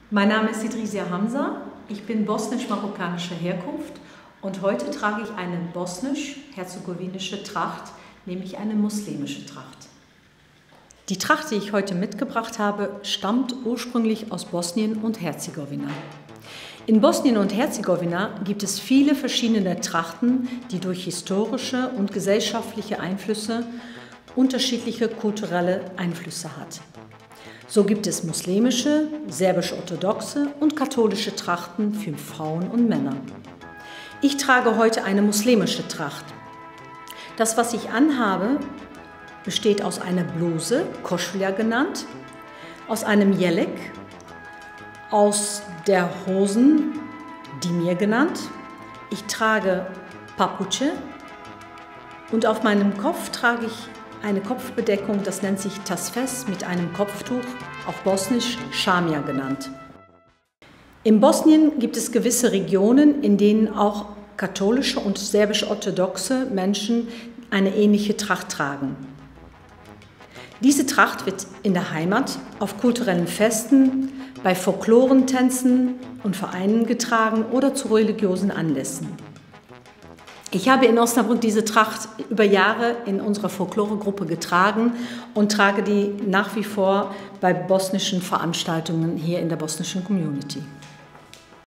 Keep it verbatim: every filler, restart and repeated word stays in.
Mein Name ist Idrisia Hamza, ich bin bosnisch-marokkanischer Herkunft und heute trage ich eine bosnisch-herzegowinische Tracht, nämlich eine muslimische Tracht. Die Tracht, die ich heute mitgebracht habe, stammt ursprünglich aus Bosnien und Herzegowina. In Bosnien und Herzegowina gibt es viele verschiedene Trachten, die durch historische und gesellschaftliche Einflüsse unterschiedliche kulturelle Einflüsse hat. So gibt es muslimische, serbisch-orthodoxe und katholische Trachten für Frauen und Männer. Ich trage heute eine muslimische Tracht. Das, was ich anhabe, besteht aus einer Bluse, Koschulja genannt, aus einem Jelek, aus der Hosen, Dimir genannt. Ich trage Papuče und auf meinem Kopf trage ich eine Kopfbedeckung, das nennt sich Tasfes, mit einem Kopftuch, auf Bosnisch Schamia genannt. In Bosnien gibt es gewisse Regionen, in denen auch katholische und serbisch-orthodoxe Menschen eine ähnliche Tracht tragen. Diese Tracht wird in der Heimat auf kulturellen Festen, bei Folklorentänzen und Vereinen getragen oder zu religiösen Anlässen. Ich habe in Osnabrück diese Tracht über Jahre in unserer Folkloregruppe getragen und trage die nach wie vor bei bosnischen Veranstaltungen hier in der bosnischen Community.